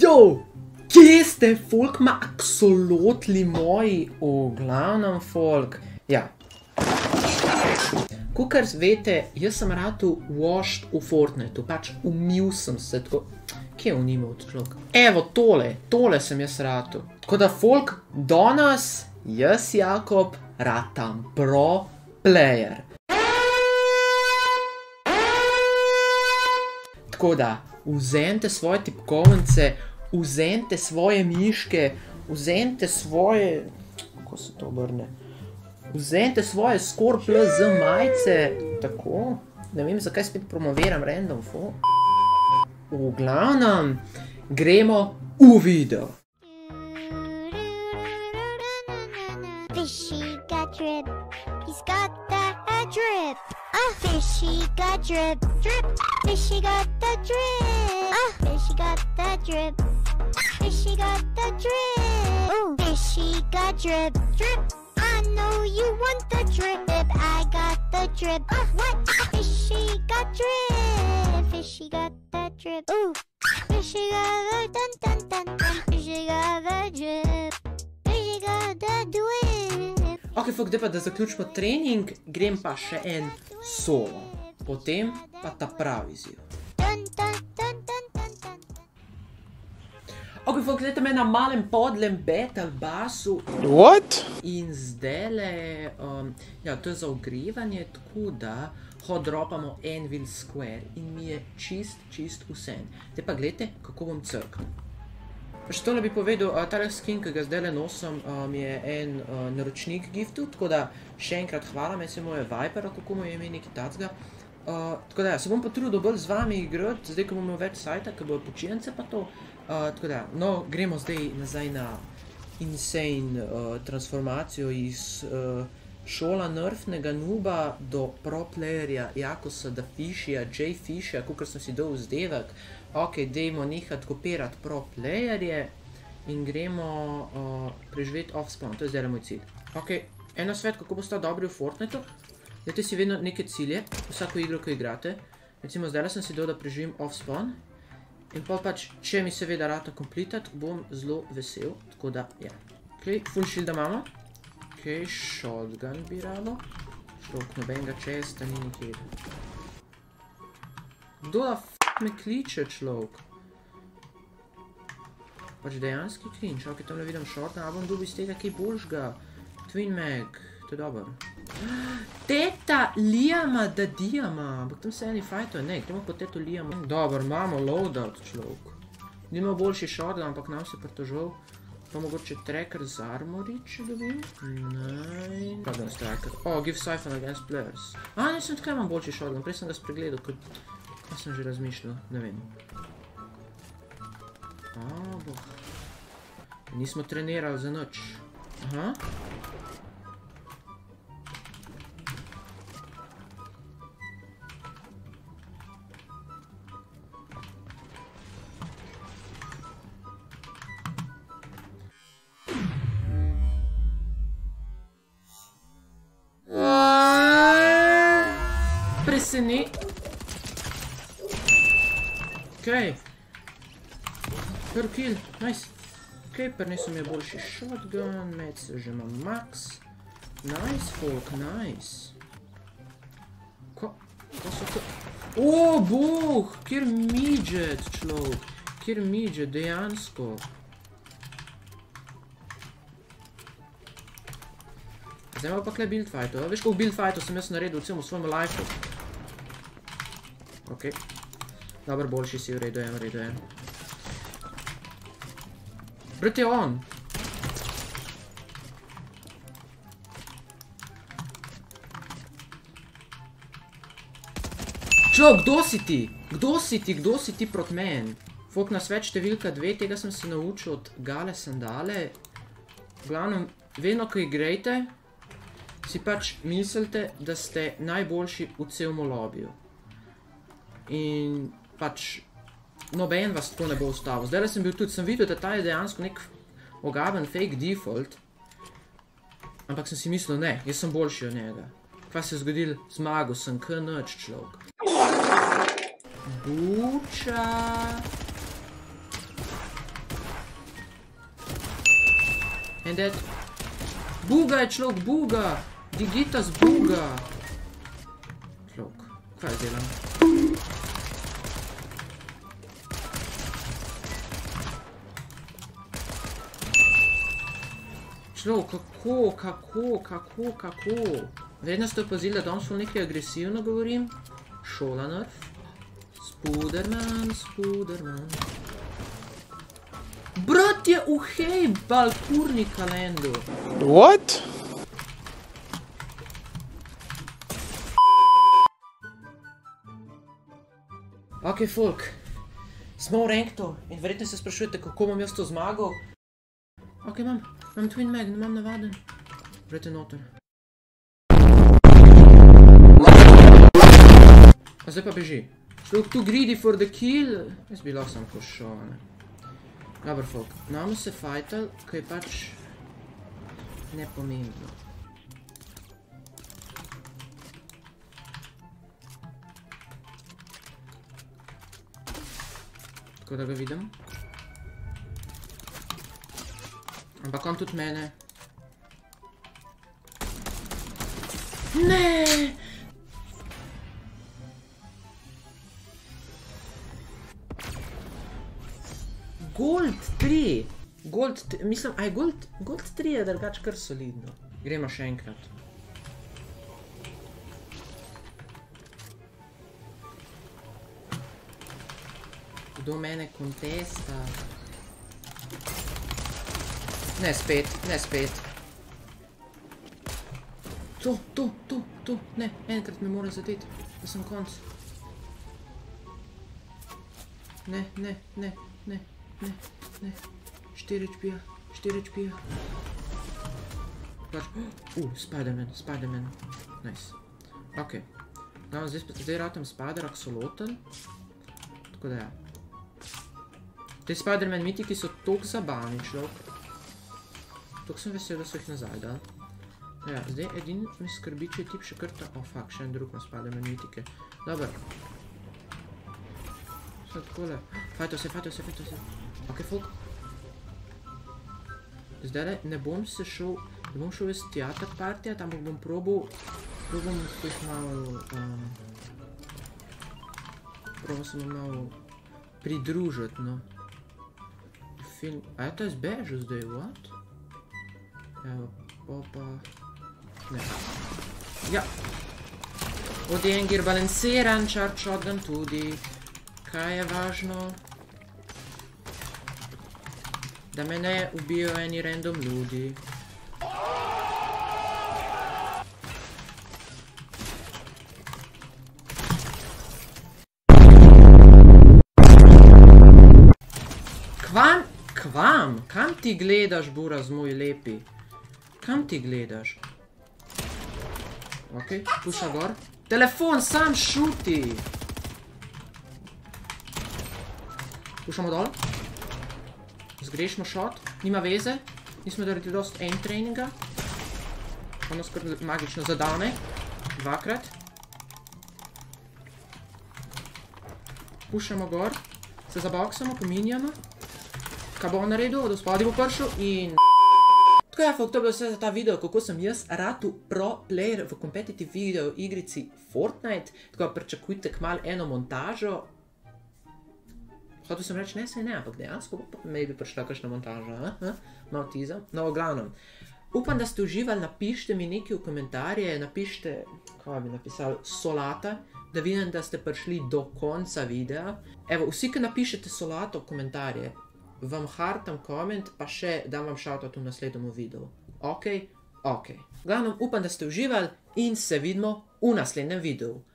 Jo, kje ste, folk, ma aksolotli moji, v glavnem, folk, ja. Kakor veste, jaz sem ratu washed v Fortniteu, pač umil sem se, tako, kje je unimal človek? Evo, tole sem jaz ratu. Tako da, folk, danes, jaz, Jakob, ratam pro player. Tako da, vzemite svoje tipkovnice, vzemite svoje miške, vzemite svoje, kako se to obrne, vzemite svoje Scorplus z majice, tako, ne vem, zakaj spet promoviram random fo. V glavnem, gremo v video. Fishy got drip, he's got that drip. Fishy got drip, drip. Fishy got the drip. Fishy got that drip. Fishy got the drip. Ooh. Fishy got drip, drip. I know you want the drip. I got the drip. What? Fishy got drip. Fishy got that drip. Ooh. Fishy got the dun dun dun dun. Fishy got the drip. Fishy got the drip. Ok, folk, da zaključimo trening, grem pa še en solo. Potem pa ta pravi ziv. Ok, folk, gledajte me na malem podlem battle bassu. What? In zdajle, ja, to je za ogrevanje, tako da dropamo Anvil Square in mi je čist vsem. Zdaj pa gledajte, kako bom crknil. Še tole bi povedal, tale skin, ki ga zdajle nosim, mi je en naročnik giftu, tako da še enkrat hvala, me se moje Viper, kako mu je ime nekaj tacga. Tako da, se bom potrudil bolj z vami igrati, zdaj, ko bomo več sajta, ko bojo počijence pa to. Tako da, no, gremo zdaj nazaj na insane transformacijo iz šola nerfnega nuba do pro playerja Jakosa da Fishyja, J Fishyja, kakor sem si dal vzdevek. Ok, dejmo nehati kopirati pro playerje in gremo preživeti off-spawn, to je zdaj moj cilj. Ok, eno svet, kako boste dobri v Fortniteu. Dajte si vedno neke cilje, vsako igro, ko igrate. Recimo, zdaj sem si dal, da preživim off-spawn. In pa pač, če mi seveda rata completat, bom zelo vesel, tako da, ja. Ok, full shielda imamo. Ok, shotgun bi rado. Šlok, nobenega česta, ni nikjer. Kdo da me kliče, človek? Pač dejanski klinč, ok, tam ne vidim shortgun, a bom dobil iz tega kaj boljšga. Twin mag, to je dober. Teta Liama da Diama, ampak tam se eni fajtuje, ne, gremo po teto Liama. Dobar, imamo loadout, človek. Nima boljši shotgun, ampak nam se pritožil. Pa mogoče tracker z armori, če dobim. Naj... Shotgun tracker. Oh, give siphon against players. A, nisem tako imam boljši shotgun, prej sem ga spregledal, kot... Kaj sem že razmišljal, ne vem. A, boh. Nismo trenirali za noč. Aha. Preseni. Okej. Prvi kill, nice. Okej, prinesel mi je boljši shotgun, med se že imam max. Nice, folk, nice. Ko so to... O, boh, kjer midget, človek. Kjer midget, dejansko. Zdaj imamo pa kle build fightu. Veš, koliko build fightu sem jaz naredil v celom svojemu lifeu? Okej. Dobar, boljši si, v redu je. Brat je on! Čo, kdo si ti? Kdo si ti proti meni? Folk na svet številka 2, tega sem se naučil od Gale Sandale. V glavnem, vedno, ko igrajte, si pač mislite, da ste najboljši v celom lobiju. In pač noben vas tako ne bo ustavil. Zdaj sem bil tudi, sem videl, da ta je dejansko nek ogaben fake default. Ampak sem si mislil, ne, jaz sem boljši od njega. Kaj se je zgodil? Zmagal sem, k nič, človek. Buča. En dead. Buga je človek, buga! Digitas buga! Človek, kaj delam? Človek, kako? Vedno ste opazili, da danes nekaj agresivno govorim? Šolanerf. Spuderman. Brat je uhej, balkurni kalendu. What? Ok, folk. Smo v ranktu in verjetno se sprašujete, kako bom jaz to zmagal. Ok, imam Twin Mag, ne imam navaden. Vrejte noter. A zdaj pa beži. Človek too greedy for the kill. Jaz bi lahko sam pošel, ne. Dobar, folk. Namo se fajtal, ko je pač nepomembno. Tako da ga vidim. Ampak on tudi mene. Ne! Gold 3! Mislim, aj Gold 3 je drugač kar solidno. Gremo še enkrat. Kdo mene kontesta? Ne spet. To, ne, enkrat me mora zadeti, da sem konc. Ne. 4 HP-ja. Spiderman. Nice. Ok. Zdaj ratam Spider Axolotl. Tako da ja. Te Spiderman mitiki so toliko zabavni, človek. Toliko sem vesel, da so jih nazaj dal. Ja, zdaj edin mi skrbi, če je tip še krta. Oh, fuck, še en drug na Spiderman mitike. Dobar. Sve takole. Fajto se. Ok, folk. Zdaj ne bom šel iz teater partija, tam bom probal jih malo probal se malo pridružiti, no. Film, a je to izbežil zdaj, what? Evo, popa... Ne. Ja. Odengir balansiran, charge shotgun tudi. Kaj je važno? Da me ne ubijo eni random ljudi. Kam ti gledaš, buraz moj lepi? Kam ti gledaš? Ok, puša gor. Telefon, sam šuti! Pušamo dol. Zgrešimo shot, nima veze. Nismo naredili dost aim treninga. Ono skoraj magično zadane. Dvakrat. Pušamo gor. Se zaboksamo, pominjamo. Kaj bo on naredil? Od spodaj bo prišel in... Tako ja, folk, to je bilo vse za ta video, kako sem jaz ratu pro player v competitive video igrici Fortnite. Tako pričakujte kmalu eno montažo. Hotel sem reči, ne, saj ne, ampak dejansko me bi prišla kakšna montaža, malo teaser. No, v glavnem. Upam, da ste uživali, napišite mi nekaj v komentarje, napišite, kaj bi napisali, solata, da vidim, da ste prišli do konca videa. Evo, vsi, ki napišete solato v komentarje, vam hartam koment, pa še dam vam shoutout v naslednjem videu. Ok. V glavnem, upam, da ste uživali in se vidimo v naslednjem videu.